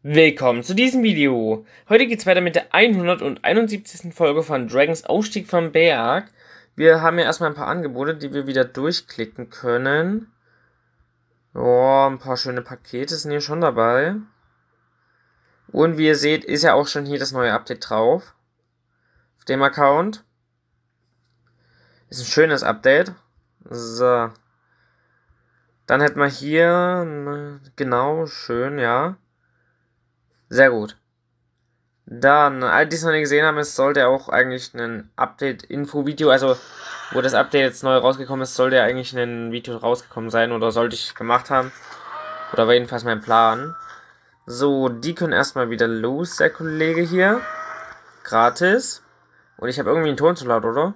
Willkommen zu diesem Video. Heute geht es weiter mit der 171. Folge von Dragons Ausstieg vom Berg. Wir haben ja erstmal ein paar Angebote, die wir wieder durchklicken können. Oh, ein paar schöne Pakete sind hier schon dabei. Und wie ihr seht, ist ja auch schon hier das neue Update drauf. Auf dem Account. Ist ein schönes Update. So. Dann hätten wir hier, genau, schön, ja. Sehr gut. Dann, all die es noch nicht gesehen haben, es sollte auch eigentlich ein Update-Info-Video, also wo das Update jetzt neu rausgekommen ist, sollte ja eigentlich ein Video rausgekommen sein oder sollte ich gemacht haben. Oder war jedenfalls mein Plan. So, die können erstmal wieder los, der Kollege hier. Gratis. Und ich habe irgendwie einen Ton zu laut, oder?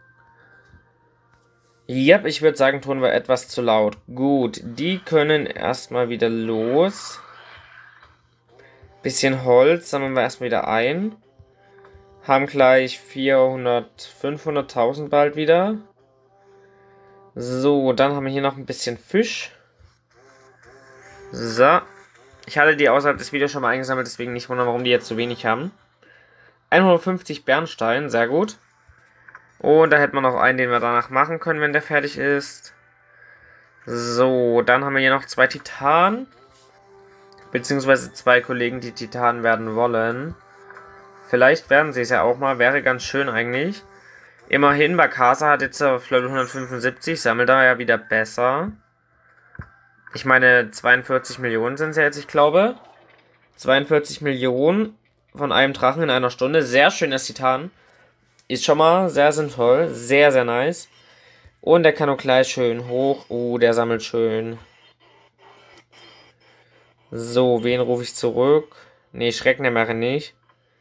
Ja, ich würde sagen, Ton war etwas zu laut. Gut, die können erstmal wieder los. Bisschen Holz sammeln wir erstmal wieder ein. Haben gleich 500.000 bald wieder. So, dann haben wir hier noch ein bisschen Fisch. So. Ich hatte die außerhalb des Videos schon mal eingesammelt, deswegen nicht wundern, warum die jetzt so wenig haben. 150 Bernstein, sehr gut. Und da hätten wir noch einen, den wir danach machen können, wenn der fertig ist. So, dann haben wir hier noch 2 Titanen. Beziehungsweise 2 Kollegen, die Titan werden wollen. Vielleicht werden sie es ja auch mal. Wäre ganz schön eigentlich. Immerhin, Bakasa hat jetzt auf Level 175. Sammelt da ja wieder besser. Ich meine, 42 Millionen sind es ja jetzt, ich glaube. 42 Millionen von einem Drachen in einer Stunde. Sehr schönes Titan. Ist schon mal sehr sinnvoll. Sehr, sehr nice. Und der kann auch gleich schön hoch. Der sammelt schön. So, wen rufe ich zurück? Ne, Schrecken der Meere nicht.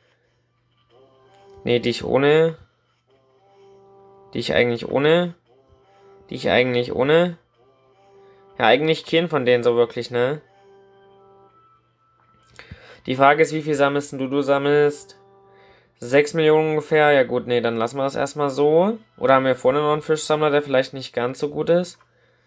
Ne, dich ohne. Dich eigentlich ohne. Dich eigentlich ohne. Ja, eigentlich keinen von denen so wirklich, ne? Die Frage ist, wie viel sammelst du sammelst? 6 Millionen ungefähr. Ja gut, ne, dann lassen wir das erstmal so. Oder haben wir vorne noch einen Fischsammler, der vielleicht nicht ganz so gut ist?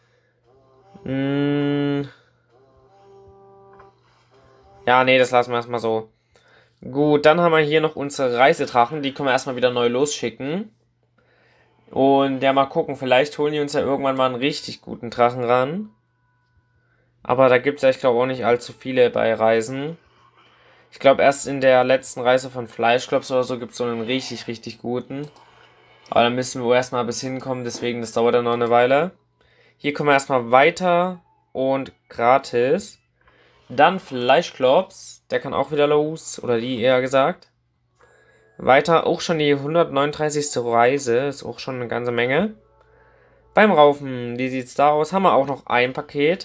Ja, nee, das lassen wir erstmal so. Gut, dann haben wir hier noch unsere Reisedrachen. Die können wir erstmal wieder neu losschicken. Und ja, mal gucken. Vielleicht holen die uns ja irgendwann mal einen richtig guten Drachen ran. Aber da gibt es ja, ich glaube, auch nicht allzu viele bei Reisen. Ich glaube, erst in der letzten Reise von Fleischklops oder so gibt es so einen richtig, richtig guten. Aber da müssen wir erstmal bis hinkommen. Deswegen, das dauert dann noch eine Weile. Hier kommen wir erstmal weiter. Und gratis. Dann Fleischklops, der kann auch wieder los, oder die eher gesagt. Weiter auch schon die 139. Reise, ist auch schon eine ganze Menge. Beim Raufen, wie sieht es da aus? Haben wir auch noch ein Paket.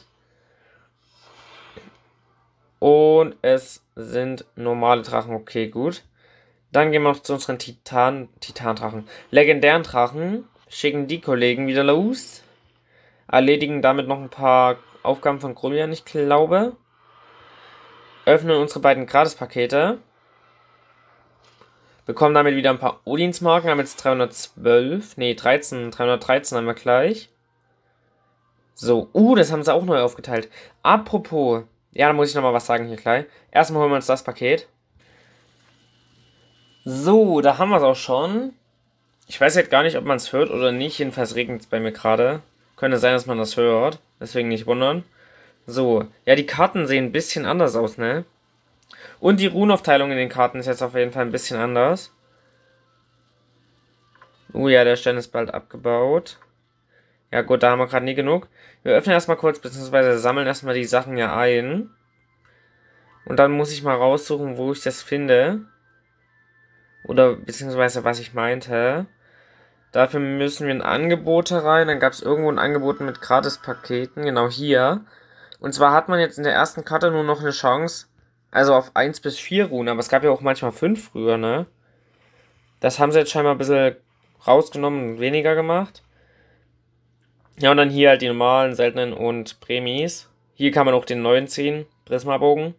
Und es sind normale Drachen, okay, gut. Dann gehen wir noch zu unseren Titandrachen. Legendären Drachen, schicken die Kollegen wieder los. Erledigen damit noch ein paar Aufgaben von Grummian, ich glaube. Öffnen unsere beiden Gratispakete. Bekommen damit wieder ein paar Odinsmarken. Haben jetzt 312. Ne, 313 haben wir gleich. So, das haben sie auch neu aufgeteilt. Apropos. Ja, da muss ich nochmal was sagen hier gleich. Erstmal holen wir uns das Paket. So, da haben wir es auch schon. Ich weiß jetzt gar nicht, ob man es hört oder nicht. Jedenfalls regnet es bei mir gerade. Könnte sein, dass man das hört. Deswegen nicht wundern. So, ja, die Karten sehen ein bisschen anders aus, ne? Und die Runenaufteilung in den Karten ist jetzt auf jeden Fall ein bisschen anders. Ja, der Stern ist bald abgebaut. Ja gut, da haben wir gerade nie genug. Wir öffnen erstmal kurz, beziehungsweise sammeln erstmal die Sachen ja ein. Und dann muss ich mal raussuchen, wo ich das finde. Oder beziehungsweise was ich meinte. Dafür müssen wir in Angebote rein. Dann gab es irgendwo ein Angebot mit Gratispaketen, genau hier. Und zwar hat man jetzt in der ersten Karte nur noch eine Chance, also auf 1 bis 4 Runen, aber es gab ja auch manchmal 5 früher, ne? Das haben sie jetzt scheinbar ein bisschen rausgenommen und weniger gemacht. Ja, und dann hier halt die normalen, seltenen und Prämis. Hier kann man auch den neuen ziehen, Prismabogen.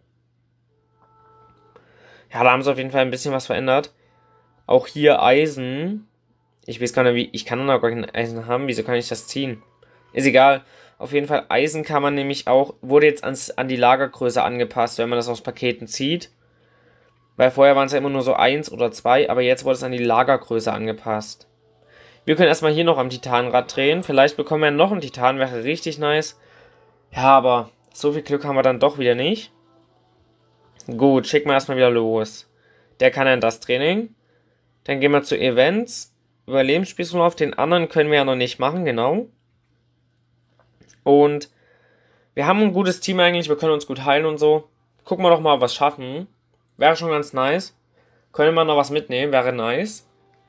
Ja, da haben sie auf jeden Fall ein bisschen was verändert. Auch hier Eisen. Ich weiß gar nicht, wie, ich kann noch gar kein Eisen haben, wieso kann ich das ziehen? Ist egal. Auf jeden Fall, Eisen kann man nämlich auch, wurde jetzt an die Lagergröße angepasst, wenn man das aus Paketen zieht. Weil vorher waren es ja immer nur so 1 oder 2, aber jetzt wurde es an die Lagergröße angepasst. Wir können erstmal hier noch am Titanrad drehen. Vielleicht bekommen wir noch einen Titan, wäre richtig nice. Ja, aber so viel Glück haben wir dann doch wieder nicht. Gut, schicken wir erstmal wieder los. Der kann dann das Training. Dann gehen wir zu Events. Überlebensspießrunde, den anderen können wir ja noch nicht machen, genau. Und wir haben ein gutes Team eigentlich, wir können uns gut heilen und so. Gucken wir doch mal, ob wir es schaffen. Wäre schon ganz nice. Können wir noch was mitnehmen, wäre nice.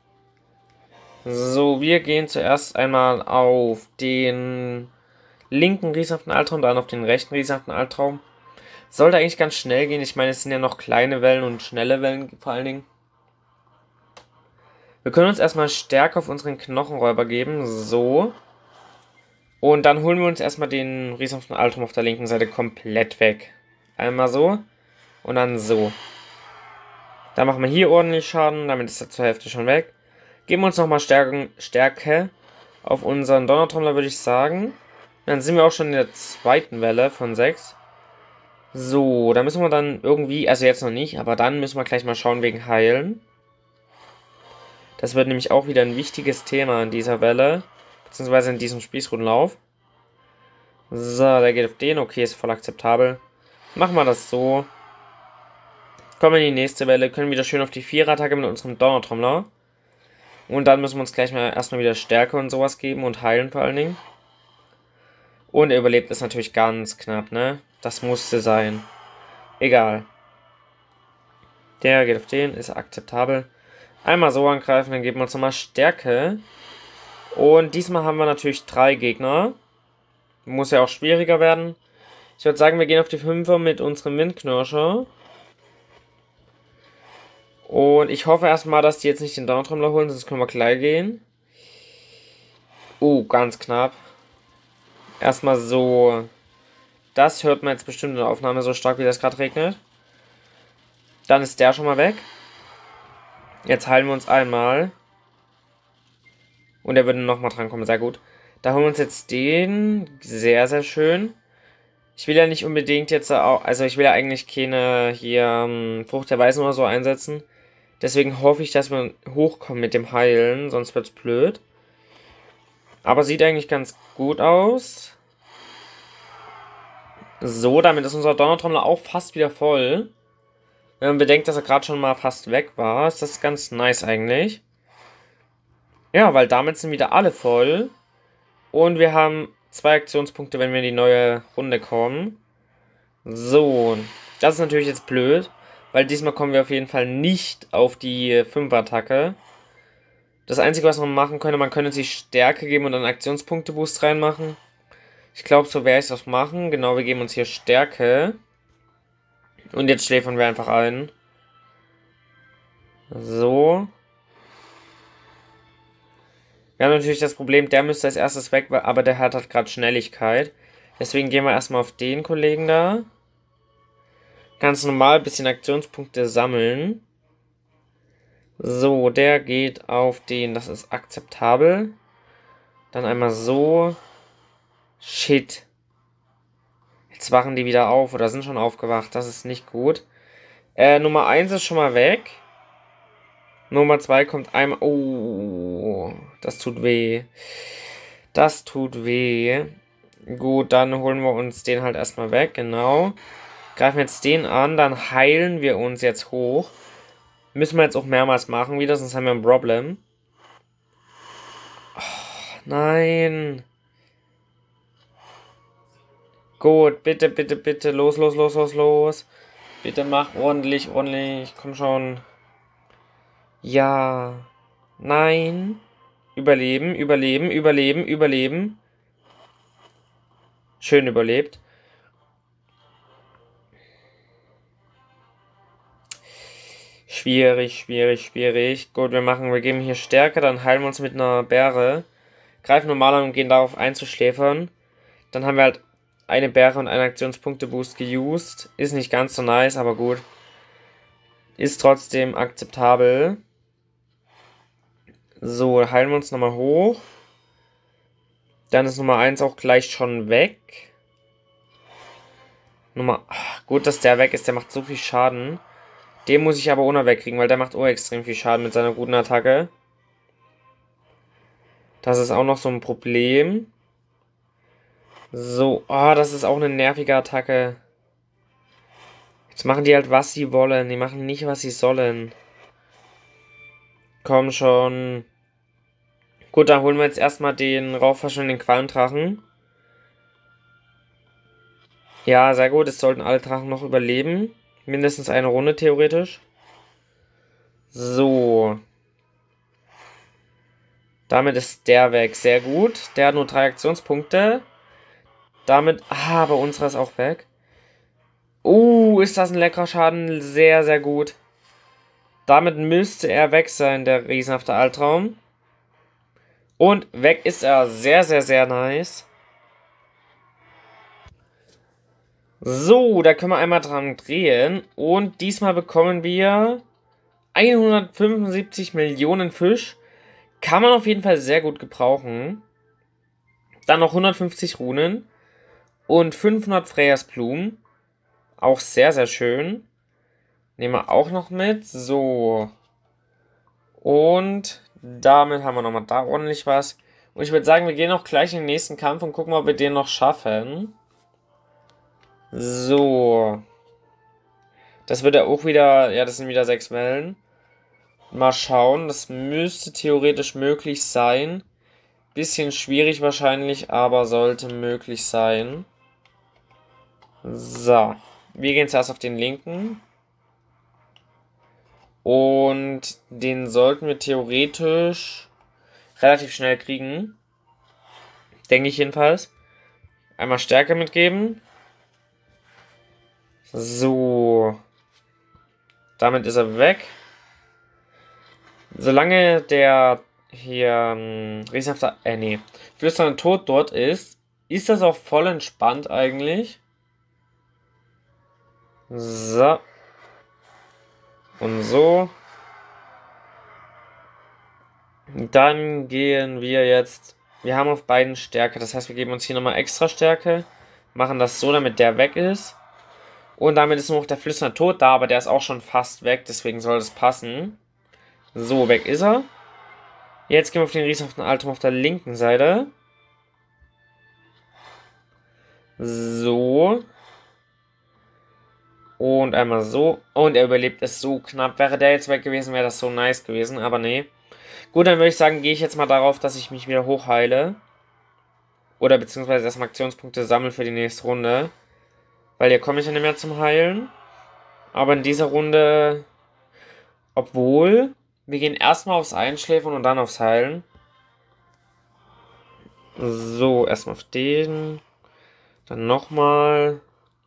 So, wir gehen zuerst einmal auf den linken riesenhaften Albtraum, dann auf den rechten riesenhaften Albtraum. Sollte eigentlich ganz schnell gehen. Ich meine, es sind ja noch kleine Wellen und schnelle Wellen vor allen Dingen. Wir können uns erstmal Stärke auf unseren Knochenräuber geben. So. Und dann holen wir uns erstmal den riesenhaften Albtraum auf der linken Seite komplett weg. Einmal so. Und dann so. Dann machen wir hier ordentlich Schaden. Damit ist er zur Hälfte schon weg. Geben wir uns nochmal Stärke auf unseren Donnertrommler, würde ich sagen. Dann sind wir auch schon in der zweiten Welle von 6. So, da müssen wir dann irgendwie, also jetzt noch nicht, aber dann müssen wir gleich mal schauen wegen Heilen. Das wird nämlich auch wieder ein wichtiges Thema in dieser Welle, beziehungsweise in diesem Spießrutenlauf. So, der geht auf den, okay, ist voll akzeptabel. Machen wir das so. Kommen wir in die nächste Welle, können wieder schön auf die 4er-Attacke mit unserem Donnertrommler. Und dann müssen wir uns gleich mal erstmal wieder Stärke und sowas geben und heilen vor allen Dingen. Und er überlebt es natürlich ganz knapp, ne? Das musste sein. Egal. Der geht auf den, ist akzeptabel. Einmal so angreifen, dann geben wir uns nochmal Stärke. Und diesmal haben wir natürlich 3 Gegner. Muss ja auch schwieriger werden. Ich würde sagen, wir gehen auf die 5er mit unserem Windknirscher. Und ich hoffe erstmal, dass die jetzt nicht den Donnertrommler holen, sonst können wir gleich gehen. Ganz knapp. Erstmal so. Das hört man jetzt bestimmt in der Aufnahme, so stark wie das gerade regnet. Dann ist der schon mal weg. Jetzt heilen wir uns einmal. Und er würde nochmal drankommen, sehr gut. Da holen wir uns jetzt den. Sehr, sehr schön. Ich will ja nicht unbedingt jetzt auch, also ich will ja eigentlich keine hier Frucht der Weisen oder so einsetzen. Deswegen hoffe ich, dass wir hochkommen mit dem Heilen, sonst wird's blöd. Aber sieht eigentlich ganz gut aus. So, damit ist unser Donnertrommler auch fast wieder voll. Wenn man bedenkt, dass er gerade schon mal fast weg war, ist das ganz nice eigentlich. Ja, weil damit sind wieder alle voll. Und wir haben 2 Aktionspunkte, wenn wir in die neue Runde kommen. So, das ist natürlich jetzt blöd, weil diesmal kommen wir auf jeden Fall nicht auf die 5er-Attacke. Das Einzige, was man machen könnte, man könnte sich Stärke geben und dann Aktionspunkte-Boost reinmachen. Ich glaube, so werde ich das machen. Genau, wir geben uns hier Stärke. Und jetzt schläfern wir einfach ein. So. Wir haben natürlich das Problem, der müsste als erstes weg, aber der hat halt gerade Schnelligkeit. Deswegen gehen wir erstmal auf den Kollegen da. Ganz normal ein bisschen Aktionspunkte sammeln. So, der geht auf den, das ist akzeptabel. Dann einmal so. Shit. Jetzt wachen die wieder auf oder sind schon aufgewacht. Das ist nicht gut. Nummer 1 ist schon mal weg. Nummer 2 kommt einmal. Oh, das tut weh. Das tut weh. Gut, dann holen wir uns den halt erstmal weg. Genau. Greifen jetzt den an. Dann heilen wir uns jetzt hoch. Müssen wir jetzt auch mehrmals machen wieder, sonst haben wir ein Problem. Oh, nein. Gut, bitte, bitte, bitte. Los, los, los, los, los. Bitte mach ordentlich, ordentlich. Komm schon. Ja. Nein. Überleben, überleben, überleben, überleben. Schön überlebt. Schwierig, schwierig, schwierig. Gut, wir geben hier Stärke, dann heilen wir uns mit einer Beere. Greifen normal an und gehen darauf einzuschläfern. Dann haben wir halt eine Beere und einen Aktionspunkte-Boost geused. Ist nicht ganz so nice, aber gut. Ist trotzdem akzeptabel. So, heilen wir uns nochmal hoch. Dann ist Nummer 1 auch gleich schon weg. Gut, dass der weg ist, der macht so viel Schaden. Den muss ich aber ohne wegkriegen, weil der macht auch extrem viel Schaden mit seiner guten Attacke. Das ist auch noch so ein Problem. So, das ist auch eine nervige Attacke. Jetzt machen die halt, was sie wollen. Die machen nicht, was sie sollen. Komm schon. Gut, dann holen wir jetzt erstmal den rauchverschwendenden Qualmdrachen. Ja, sehr gut. Es sollten alle Drachen noch überleben. Mindestens eine Runde, theoretisch. So. Damit ist der weg. Sehr gut. Der hat nur 3 Aktionspunkte. Damit... aber unserer ist auch weg. Ist das ein leckerer Schaden. Sehr, sehr gut. Damit müsste er weg sein, der riesenhafte Albtraum. Und weg ist er. Sehr, sehr, sehr nice. So, da können wir einmal dran drehen. Und diesmal bekommen wir 175 Millionen Fisch. Kann man auf jeden Fall sehr gut gebrauchen. Dann noch 150 Runen. Und 500 Freyas Blumen. Auch sehr, sehr schön. Nehmen wir auch noch mit. So. Und damit haben wir nochmal da ordentlich was. Und ich würde sagen, wir gehen auch gleich in den nächsten Kampf und gucken, ob wir den noch schaffen. So. Das wird ja auch wieder... ja, das sind wieder 6 Wellen. Mal schauen. Das müsste theoretisch möglich sein. Bisschen schwierig wahrscheinlich, aber sollte möglich sein. So. Wir gehen zuerst auf den linken. Und den sollten wir theoretisch relativ schnell kriegen. Denke ich jedenfalls. Einmal Stärke mitgeben. So. Damit ist er weg. Solange der hier riesenhafter... flüsternde Tod dort ist das auch voll entspannt eigentlich. So. Und so. Dann gehen wir jetzt... wir haben auf beiden Stärke. Das heißt, wir geben uns hier nochmal extra Stärke. Machen das so, damit der weg ist. Und damit ist nur noch der flüsternde Tod da, aber der ist auch schon fast weg. Deswegen soll das passen. So, weg ist er. Jetzt gehen wir auf den riesenhaften Albtraum auf der linken Seite. So. Und einmal so. Und er überlebt es so knapp. Wäre der jetzt weg gewesen, wäre das so nice gewesen. Aber nee. Gut, dann würde ich sagen, gehe ich jetzt mal darauf, dass ich mich wieder hochheile. Oder beziehungsweise erstmal Aktionspunkte sammle für die nächste Runde. Weil hier komme ich ja nicht mehr zum Heilen. Aber in dieser Runde... obwohl... wir gehen erstmal aufs Einschläfern und dann aufs Heilen. So, erstmal auf den. Dann nochmal.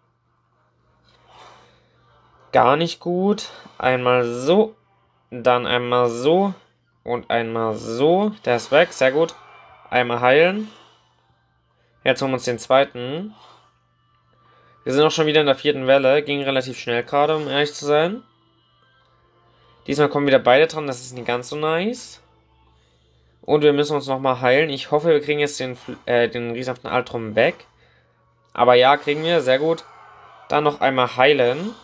Gar nicht gut. Einmal so. Dann einmal so. Und einmal so. Der ist weg, sehr gut. Einmal heilen. Jetzt holen wir uns den zweiten. Wir sind auch schon wieder in der 4. Welle. Ging relativ schnell gerade, um ehrlich zu sein. Diesmal kommen wieder beide dran, das ist nicht ganz so nice. Und wir müssen uns nochmal heilen. Ich hoffe, wir kriegen jetzt den riesenhaften Albtraum weg. Aber ja, kriegen wir, sehr gut. Dann noch einmal heilen.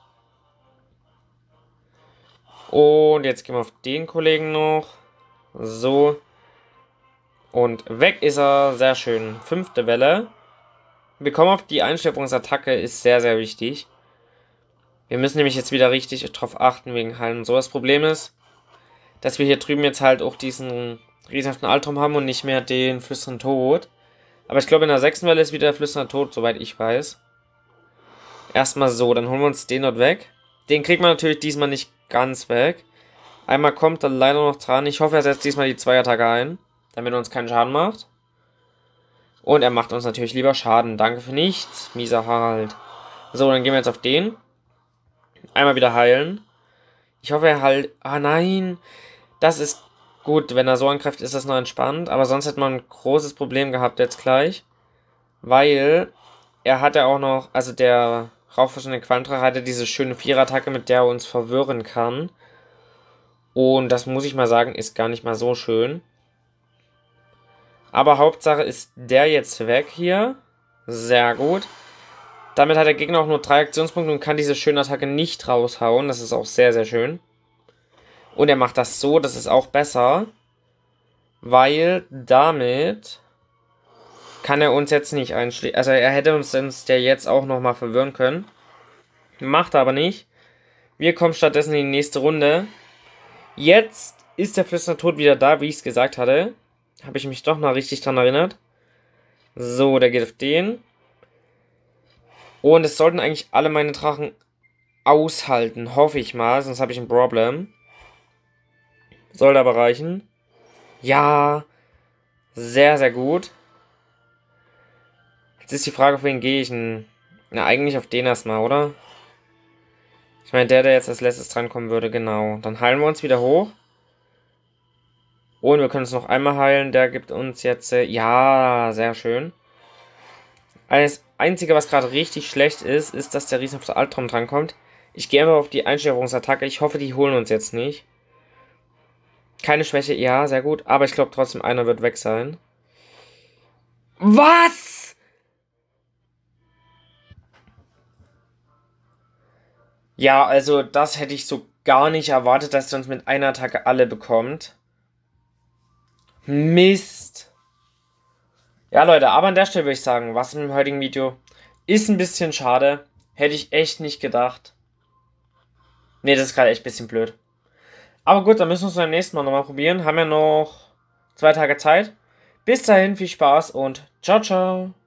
Und jetzt gehen wir auf den Kollegen noch. So. Und weg ist er, sehr schön. 5. Welle. Wir kommen auf die Einschläferungsattacke, ist sehr, sehr wichtig. Wir müssen nämlich jetzt wieder richtig drauf achten wegen Heilen und so. Das Problem ist, dass wir hier drüben jetzt halt auch diesen riesenhaften Albtraum haben und nicht mehr den flüsternden Tod. Aber ich glaube, in der 6. Welle ist wieder der flüsternde Tod, soweit ich weiß. Erstmal so, dann holen wir uns den dort weg. Den kriegt man natürlich diesmal nicht ganz weg. Einmal kommt er leider noch dran. Ich hoffe, er setzt diesmal die 2-Attacke ein, damit er uns keinen Schaden macht. Und er macht uns natürlich lieber Schaden. Danke für nichts, mieser Harald. So, dann gehen wir jetzt auf den. Einmal wieder heilen. Ich hoffe, er halt... ah, nein. Das ist gut. Wenn er so angreift, ist das noch entspannt. Aber sonst hätte man ein großes Problem gehabt jetzt gleich. Weil er hat ja auch noch... also der rauchverschwendende Qualmdrache hatte diese schöne 4-Attacke, mit der er uns verwirren kann. Und das muss ich mal sagen, ist gar nicht mal so schön. Aber Hauptsache ist der jetzt weg hier. Sehr gut. Damit hat der Gegner auch nur 3 Aktionspunkte und kann diese schöne Attacke nicht raushauen. Das ist auch sehr, sehr schön. Und er macht das so, das ist auch besser. Weil damit kann er uns jetzt nicht einschlägen. Also er hätte uns der jetzt auch nochmal verwirren können. Macht er aber nicht. Wir kommen stattdessen in die nächste Runde. Jetzt ist der Flüstertod wieder da, wie ich es gesagt hatte. Habe ich mich doch mal richtig dran erinnert. So, der geht auf den. Und es sollten eigentlich alle meine Drachen aushalten, hoffe ich mal, sonst habe ich ein Problem. Sollte aber reichen. Ja, sehr, sehr gut. Jetzt ist die Frage, auf wen gehe ich denn? Na, eigentlich auf den erstmal, oder? Ich meine, der jetzt als letztes drankommen würde, genau. Dann heilen wir uns wieder hoch. Und wir können uns noch einmal heilen. Der gibt uns jetzt, ja, sehr schön. Das Einzige, was gerade richtig schlecht ist, ist, dass der Riesen auf der Albtraum drankommt. Ich gehe einfach auf die Einsteuerungsattacke. Ich hoffe, die holen uns jetzt nicht. Keine Schwäche, ja, sehr gut. Aber ich glaube trotzdem, einer wird weg sein. Was? Ja, also das hätte ich so gar nicht erwartet, dass er uns mit einer Attacke alle bekommt. Mist. Ja, Leute, aber an der Stelle würde ich sagen, was im heutigen Video ist ein bisschen schade. Hätte ich echt nicht gedacht. Nee, das ist gerade echt ein bisschen blöd. Aber gut, dann müssen wir es beim nächsten Mal nochmal probieren. Haben ja noch 2 Tage Zeit. Bis dahin, viel Spaß und ciao, ciao.